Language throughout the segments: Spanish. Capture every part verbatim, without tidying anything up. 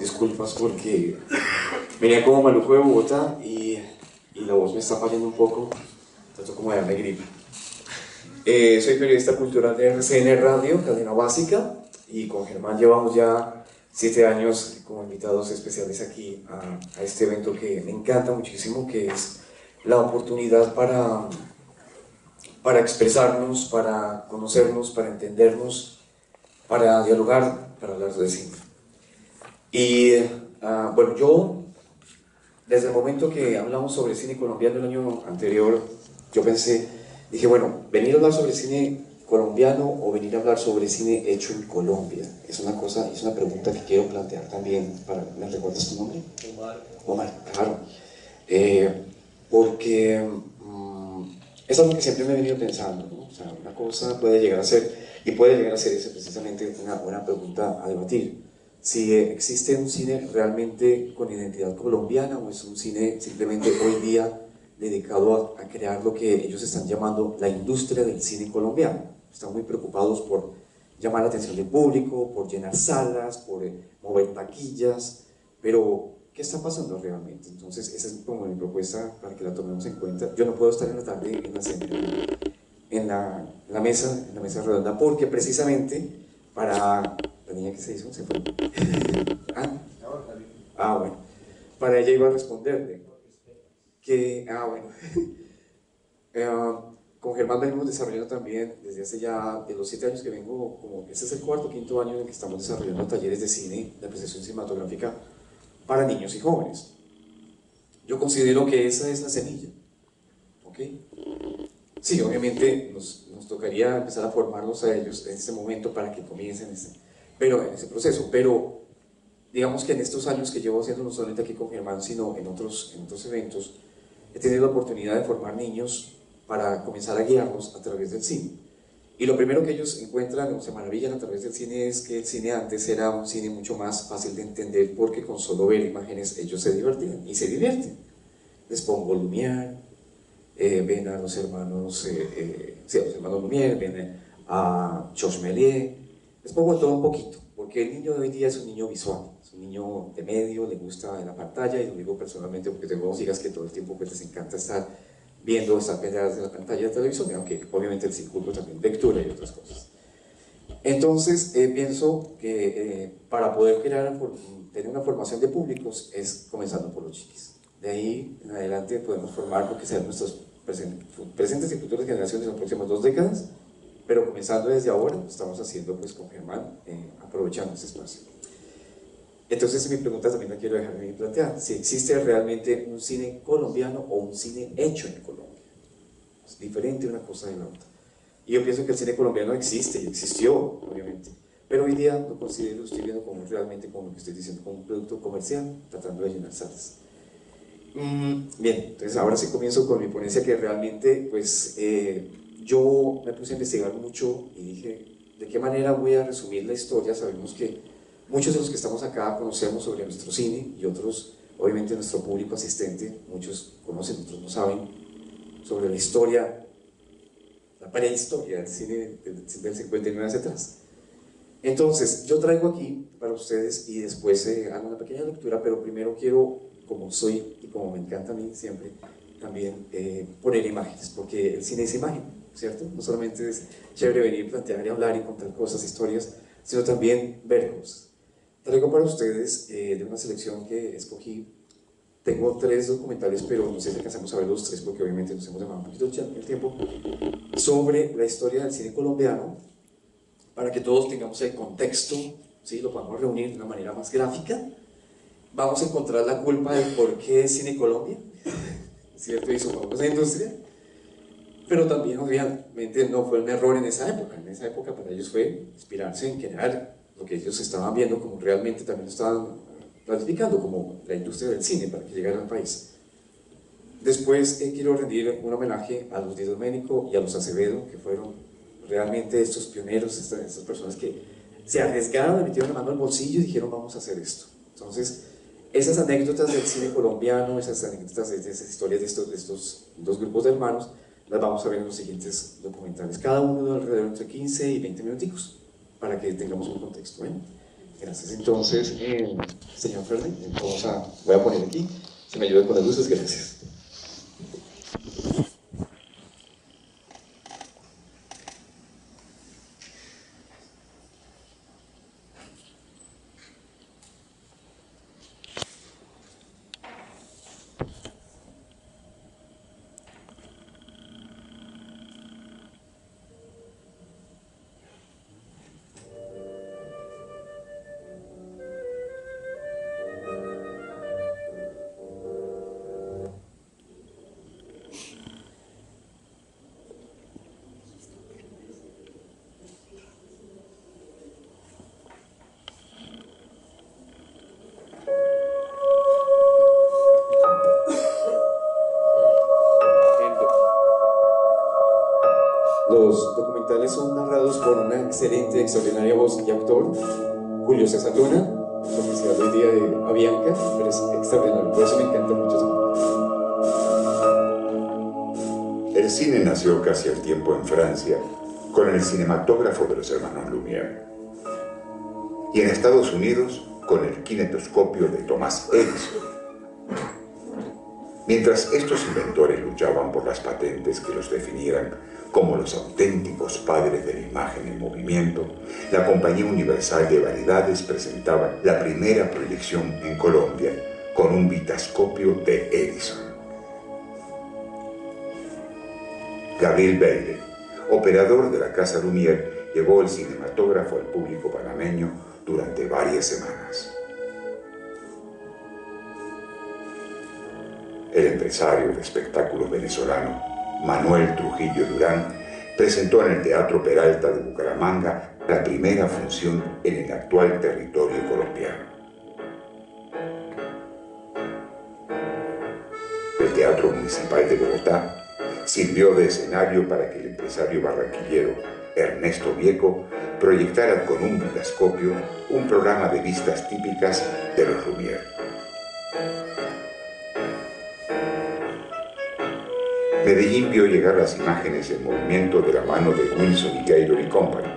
disculpas porque venía como maluco de Bogotá y, y la voz me está fallando un poco, trato como de darme gripe. Eh, soy periodista cultural de R C N Radio, Cadena Básica, y con Germán llevamos ya siete años como invitados especiales aquí a, a este evento que me encanta muchísimo, que es la oportunidad para, para expresarnos, para conocernos, para entendernos, para dialogar, para hablar de cine. Y uh, bueno, yo, desde el momento que hablamos sobre cine colombiano el año anterior, yo pensé, dije, bueno, venir a hablar sobre cine colombiano o venir a hablar sobre cine hecho en Colombia. Es una cosa, es una pregunta que quiero plantear también. Para, ¿me recuerdas tu nombre? Omar. Omar, claro. Eh, porque um, es algo que siempre me he venido pensando, ¿no? O sea, una cosa puede llegar a ser, y puede llegar a ser esa precisamente una buena pregunta a debatir. Si existe un cine realmente con identidad colombiana o es un cine simplemente hoy día dedicado a, a crear lo que ellos están llamando la industria del cine colombiano. Están muy preocupados por llamar la atención del público, por llenar salas, por eh, mover taquillas, pero ¿qué está pasando realmente? Entonces esa es como mi propuesta para que la tomemos en cuenta. Yo no puedo estar en la tarde en la, en la, en la mesa, en la mesa redonda, porque precisamente para... ¿La niña que se hizo? ¿Se fue? ¿Ah? Ah, bueno. Para ella iba a responderle que, ah, bueno, eh, con Germán venimos desarrollando también, desde hace ya, de los siete años que vengo, como este es el cuarto o quinto año en el que estamos desarrollando talleres de cine, de apreciación cinematográfica para niños y jóvenes. Yo considero que esa es la semilla, ¿ok? Sí, obviamente nos, nos tocaría empezar a formarlos a ellos en este momento para que comiencen ese, pero, en ese proceso, pero digamos que en estos años que llevo haciendo no solamente aquí con Germán, sino en otros, en otros eventos, he tenido la oportunidad de formar niños para comenzar a guiarlos a través del cine. Y lo primero que ellos encuentran o se maravillan a través del cine es que el cine antes era un cine mucho más fácil de entender porque con solo ver imágenes ellos se divertían y se divierten. Les pongo Lumière, eh, ven a los hermanos, eh, eh, sí, a los hermanos Lumière, ven a Georges Méliès, les pongo todo un poquito, porque el niño de hoy día es un niño visual, es un niño de medio, le gusta en la pantalla, y lo digo personalmente porque tengo dos hijas que todo el tiempo pues, les encanta estar viendo, estar pegadas en la pantalla de televisión, aunque obviamente el circuito también lectura y otras cosas. Entonces eh, pienso que eh, para poder crear, tener una formación de públicos es comenzando por los chiquis. De ahí en adelante podemos formar lo que sean nuestros presentes y futuras generaciones en las próximas dos décadas, pero comenzando desde ahora, lo estamos haciendo pues con Germán, eh, aprovechando ese espacio. Entonces mi pregunta también la quiero dejar bien planteada, si existe realmente un cine colombiano o un cine hecho en Colombia. Es diferente una cosa de la otra. Y yo pienso que el cine colombiano existe y existió, obviamente, pero hoy día lo considero, lo estoy viendo como realmente como lo que estoy diciendo, como un producto comercial, tratando de llenar salas. Mm, bien, entonces ahora sí comienzo con mi ponencia, que realmente pues eh, yo me puse a investigar mucho y dije, ¿de qué manera voy a resumir la historia? Sabemos que muchos de los que estamos acá conocemos sobre nuestro cine y otros, obviamente nuestro público asistente, muchos conocen, otros no saben sobre la historia, la prehistoria del cine del, del cincuenta y nueve hacia atrás. Entonces, yo traigo aquí para ustedes y después eh, hago una pequeña lectura, pero primero quiero, como soy y como me encanta a mí siempre, también eh, poner imágenes, porque el cine es imagen, ¿cierto? No solamente es chévere venir, plantear y hablar y contar cosas, historias, sino también ver cosas. Traigo para ustedes eh, de una selección que escogí, tengo tres documentales, pero no sé si alcanzamos a ver los tres porque obviamente nos hemos demorado un poquito el tiempo, sobre la historia del cine colombiano, para que todos tengamos el contexto, ¿sí? Lo podamos reunir de una manera más gráfica. Vamos a encontrar la culpa del por qué es Cine Colombia, ¿cierto? Y su famosa industria, pero también obviamente no fue un error en esa época. En esa época para ellos fue inspirarse en crear lo que ellos estaban viendo como realmente también lo estaban planificando como la industria del cine para que llegara al país. Después eh, quiero rendir un homenaje a los Di Domenico y a los Acevedo, que fueron realmente estos pioneros, estas, estas personas que se arriesgaron, le metieron la mano al bolsillo y dijeron vamos a hacer esto. Entonces, esas anécdotas del cine colombiano, esas anécdotas de esas historias de estos, de estos dos grupos de hermanos, las vamos a ver en los siguientes documentales, cada uno de alrededor entre quince y veinte minuticos, para que tengamos un contexto, ¿eh? Gracias. Entonces, eh, señor Fernández, vamos a, voy a poner aquí, si me ayuda con las luces, gracias. Los documentales son narrados por una excelente, extraordinaria voz y actor, Julio César Luna, oficial hoy día de Avianca, pero es extraordinario, por eso me encanta mucho su. El cine nació casi al tiempo en Francia, con el cinematógrafo de los hermanos Lumière, y en Estados Unidos con el kinetoscopio de Thomas Edison. Mientras estos inventores luchaban por las patentes que los definieran como los auténticos padres de la imagen en movimiento, la Compañía Universal de Variedades presentaba la primera proyección en Colombia con un vitascopio de Edison. Gabriel Beyle, operador de la Casa Lumière, llevó el cinematógrafo al público panameño durante varias semanas. El empresario de espectáculos venezolano Manuel Trujillo Durán presentó en el Teatro Peralta de Bucaramanga la primera función en el actual territorio colombiano. El Teatro Municipal de Bogotá sirvió de escenario para que el empresario barranquillero Ernesto Vieco proyectara con un vitascopio un programa de vistas típicas de los Lumière. Medellín vio llegar las imágenes en movimiento de la mano de Wilson y Gaylor y Company.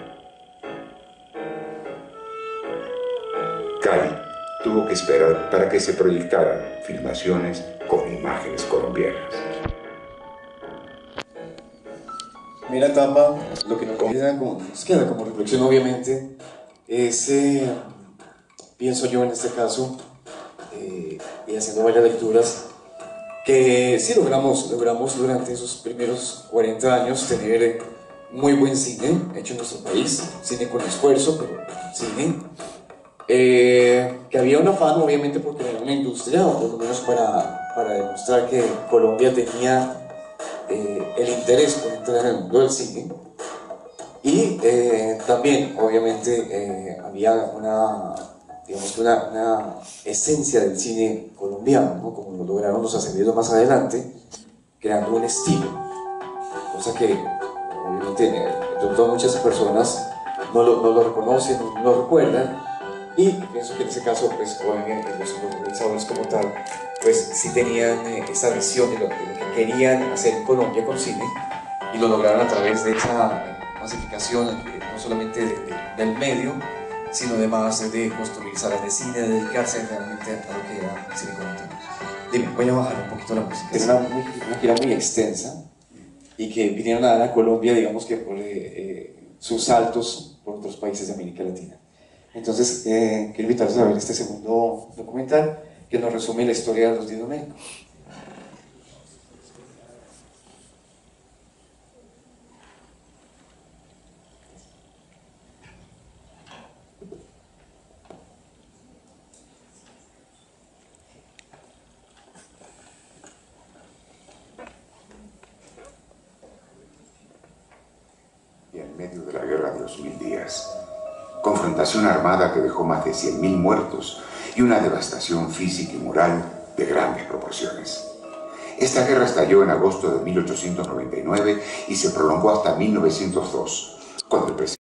Cali tuvo que esperar para que se proyectaran filmaciones con imágenes colombianas. Primera etapa, lo que nos queda como, nos queda como reflexión obviamente es, eh, pienso yo en este caso, eh, y haciendo varias lecturas, que sí logramos, logramos durante esos primeros cuarenta años tener muy buen cine hecho en nuestro país, cine con esfuerzo, pero cine, eh, que había un afán obviamente por crear una industria, o por lo menos para, para demostrar que Colombia tenía eh, el interés por entrar en el mundo del cine, y eh, también obviamente eh, había una, digamos, una, una esencia del cine colombiano, ¿no? Como lo lograron los ascendidos más adelante, creando un estilo, cosa que obviamente eh, muchas personas no lo, no lo reconocen, no lo recuerdan, y pienso que en ese caso, pues obviamente los realizadores como tal, pues sí tenían eh, esa visión de lo, de lo que querían hacer en Colombia con cine, y lo lograron a través de esa eh, masificación, eh, no solamente de, de, del medio, sino además de construir salas de cine, de dedicarse realmente a lo que era el cine colombiano. Dime, voy a bajar un poquito la música. Es una, una gira muy extensa y que vinieron a dar a Colombia, digamos que por eh, eh, sus saltos por otros países de América Latina. Entonces, eh, quiero invitarlos a ver este segundo documental que nos resume la historia de los Di Domenico. Y en medio de la guerra de los mil días, confrontación armada que dejó más de cien mil muertos y una devastación física y moral de grandes proporciones. Esta guerra estalló en agosto de mil ochocientos noventa y nueve y se prolongó hasta mil novecientos dos, cuando el presidente